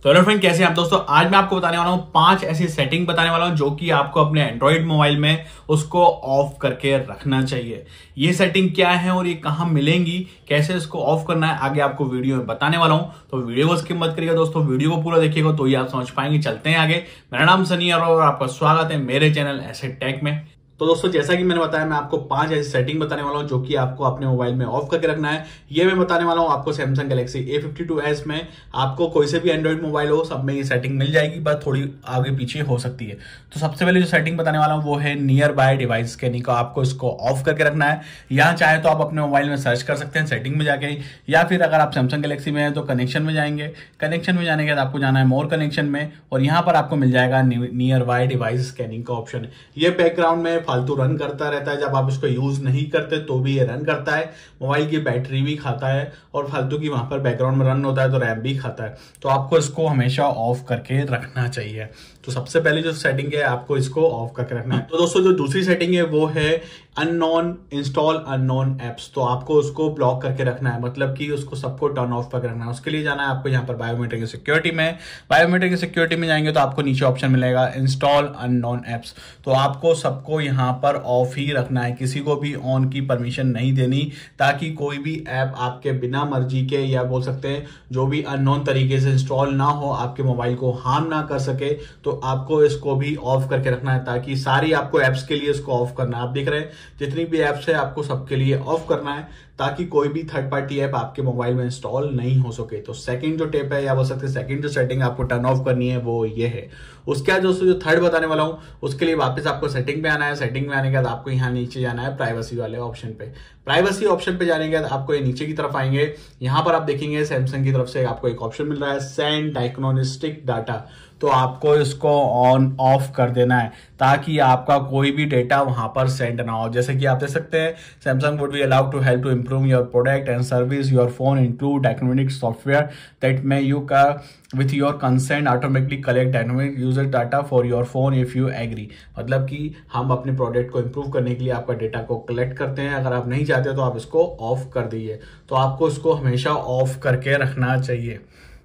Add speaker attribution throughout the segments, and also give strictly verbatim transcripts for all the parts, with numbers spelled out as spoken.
Speaker 1: तो hello friend, कैसे हैं आप दोस्तों। आज मैं आपको बताने वाला हूं पांच ऐसी सेटिंग बताने वाला हूं जो कि आपको अपने एंड्रॉइड मोबाइल में उसको ऑफ करके रखना चाहिए। ये सेटिंग क्या है और ये कहां मिलेंगी, कैसे इसको ऑफ करना है, आगे आपको वीडियो में बताने वाला हूं। तो वीडियो को स्किप मत करिएगा दोस्तों, वीडियो को पूरा देखिएगा तो ही आप समझ पाएंगे। चलते हैं आगे। मेरा नाम सनी और आपका स्वागत है मेरे चैनल एसेट टेक में। तो दोस्तों, जैसा कि मैंने बताया, मैं आपको पांच ऐसी सेटिंग बताने वाला हूं जो कि आपको अपने मोबाइल में ऑफ करके रखना है। ये मैं बताने वाला हूं आपको Samsung Galaxy A fifty two S में। आपको कोई से भी एंड्रॉइड मोबाइल हो, सब में ये सेटिंग मिल जाएगी, बस थोड़ी आगे पीछे हो सकती है। तो सबसे पहले जो सेटिंग बताने वाला हूं वो है नियर बाय डिवाइस स्कैनिंग का। आपको इसको ऑफ करके रखना है। यहाँ चाहे तो आप अपने मोबाइल में सर्च कर सकते हैं सेटिंग में जाके, या फिर अगर आप सैमसंग गैलेक्सी में है तो कनेक्शन में जाएंगे। कनेक्शन में जाने के बाद आपको जाना है मोर कनेक्शन में, और यहाँ पर आपको मिल जाएगा नियर बाय डिवाइस स्कैनिंग का ऑप्शन। ये बैकग्राउंड में फालतू रन करता रहता है, जब आप इसको यूज नहीं करते तो भी ये रन करता है। मोबाइल की बैटरी भी खाता है और फालतू की वहां पर बैकग्राउंड में रन होता है तो रैम भी खाता है। तो आपको इसको हमेशा ऑफ करके रखना चाहिए। तो सबसे पहले जो सेटिंग है आपको इसको ऑफ करके रखना है। तो दोस्तों, जो दूसरी सेटिंग है वो है अननोन इंस्टॉल अननोन एप्स। तो आपको उसको ब्लॉक करके रखना है, मतलब कि उसको सबको टर्न ऑफ करके रखना है। उसके लिए जाना है आपको यहाँ पर बायोमेट्रिक सिक्योरिटी में। बायोमेट्रिक सिक्योरिटी में जाएंगे तो आपको नीचे ऑप्शन मिलेगा इंस्टॉल अननोन एप्स। तो आपको सबको यहाँ पर ऑफ ही रखना है, किसी को भी ऑन की परमिशन नहीं देनी, ताकि कोई भी ऐप आपके बिना मर्जी के, या बोल सकते हैं जो भी अननोन तरीके से इंस्टॉल ना हो, आपके मोबाइल को हार्म ना कर सके। तो आपको इसको भी ऑफ करके रखना है, ताकि सारी आपको एप्स के लिए इसको ऑफ करना है। आप देख रहे हैं जितनी भी एप्स है आपको सबके लिए ऑफ करना है, ताकि कोई भी थर्ड पार्टी ऐप आपके मोबाइल में इंस्टॉल नहीं हो सके। तो सेकंड जो टेप है, या बोल सकते हैं सेकंड जो सेटिंग आपको टर्न ऑफ करनी है वो ये है। उसके बाद दोस्तों, जो थर्ड बताने वाला हूं उसके लिए वापस आपको सेटिंग पे आना है। सेटिंग में आने के बाद आपको यहाँ नीचे जाना है प्राइवेसी वाले ऑप्शन पे। प्राइवेसी ऑप्शन पे जाने के बाद आपको ये नीचे की तरफ आएंगे। यहाँ पर आप देखेंगे सैमसंग की तरफ से आपको एक ऑप्शन मिल रहा है सेंड डायग्नोस्टिक डाटा। तो आपको इसको ऑन ऑफ कर देना है, ताकि आपका कोई भी डेटा वहां पर सेंड ना हो। जैसे कि आप देख सकते हैं, Samsung would be allowed to help to improve your product and service your phone include diagnostic software that may you का with your consent automatically collect diagnostic user data for your phone if you agree. मतलब कि हम अपने product को improve करने के लिए आपका डेटा को कलेक्ट करते हैं। अगर आप नहीं चाहते तो आप इसको ऑफ कर दीजिए। तो आपको इसको हमेशा ऑफ करके रखना चाहिए।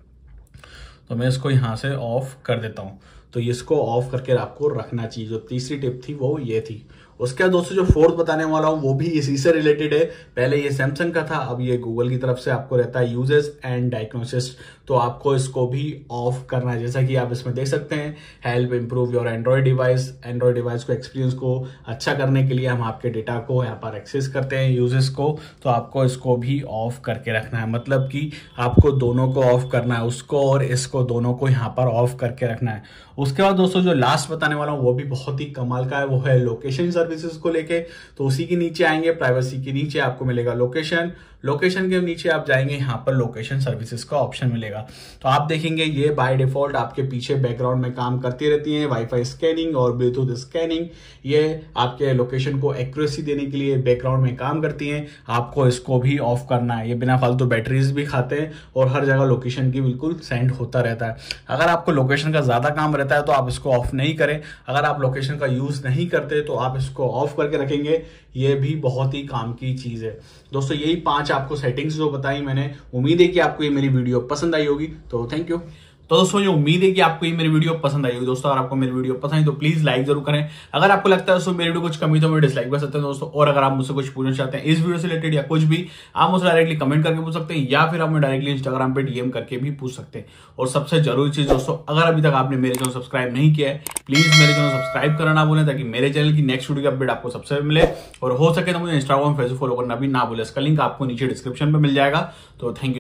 Speaker 1: तो मैं इसको यहां से ऑफ कर देता हूं। तो इसको ऑफ करके आपको रखना चाहिए। जो तीसरी टिप थी वो ये थी। उसके बाद दोस्तों, जो फोर्थ बताने वाला हूं वो भी इसी से रिलेटेड है। पहले ये सैमसंग का था, अब ये गूगल की तरफ से आपको रहता है यूजेस एंड डायग्नोसिस। तो आपको इसको भी ऑफ करना है। जैसा कि आप इसमें देख सकते हैं, help improve your Android device. Android device को एक्सपीरियंस को अच्छा करने के लिए हम आपके डेटा को यहाँ पर एक्सेस करते हैं, यूजेस को। तो आपको इसको भी ऑफ करके रखना है, मतलब कि आपको दोनों को ऑफ करना है, उसको और इसको दोनों को यहाँ पर ऑफ करके रखना है। उसके बाद दोस्तों, जो लास्ट बताने वाला हूँ वो भी बहुत ही कमाल का है, वो है लोकेशन सर्विसेज को लेके। तो उसी के नीचे आएंगे, प्राइवेसी के नीचे आपको मिलेगा लोकेशन। लोकेशन के नीचे आप जाएंगे, यहाँ पर लोकेशन सर्विसेज का ऑप्शन मिलेगा। तो आप देखेंगे ये बाय डिफॉल्ट आपके पीछे बैकग्राउंड में काम करती रहती है, वाईफाई स्कैनिंग और ब्लूटूथ स्कैनिंग। ये आपके लोकेशन को एक्यूरेसी देने के लिए बैकग्राउंड में काम करती हैं। आपको इसको भी ऑफ करना है। ये बिना फालतू बैटरीज भी खाते हैं और हर जगह लोकेशन की बिल्कुल सेंड होता रहता है। अगर आपको लोकेशन का ज्यादा काम रहता है तो आप इसको ऑफ नहीं करें। अगर आप लोकेशन का यूज नहीं करते तो आप इसको ऑफ करके रखेंगे। ये भी बहुत ही काम की चीज है दोस्तों। यही पांच आपको सेटिंग्स जो बताई मैंने, उम्मीद है कि आपको ये मेरी वीडियो पसंद आई होगी। तो थैंक यू। तो दोस्तों, ये उम्मीद है कि आपको ये मेरी वीडियो पसंद आई होगी। दोस्तों, अगर आपको मेरी वीडियो पसंद है तो प्लीज लाइक जरूर करें। अगर आपको लगता है दोस्तों मेरी वीडियो कुछ कमी तो मैं डिसलाइक कर सकते हैं दोस्तों। और अगर आप मुझसे कुछ पूछना चाहते हैं इस वीडियो से रिलेटेड या कुछ भी, आप मुझसे डायरेक्टली कमेंट करके पूछ सकते हैं, या फिर आप मुझे डायरेक्टली इंस्टाग्राम पे डीएम करके भी पूछ सकते हैं। और सबसे जरूरी चीज दोस्तों, अगर अभी तक आपने मेरे चैनल सब्सक्राइब नहीं किया है, प्लीज मेरे चैनल सब्सक्राइब करना ना भूलें, ताकि मेरे चैनल की नेक्स्ट वीडियो की अपडेट आपको सबसे मिले। और हो सके तो मुझे इंस्टाग्राम फेसबुक फॉलो करना भी ना भूलें। इसका लिंक आपको नीचे डिस्क्रिप्शन में मिल जाएगा। तो थैंक यू।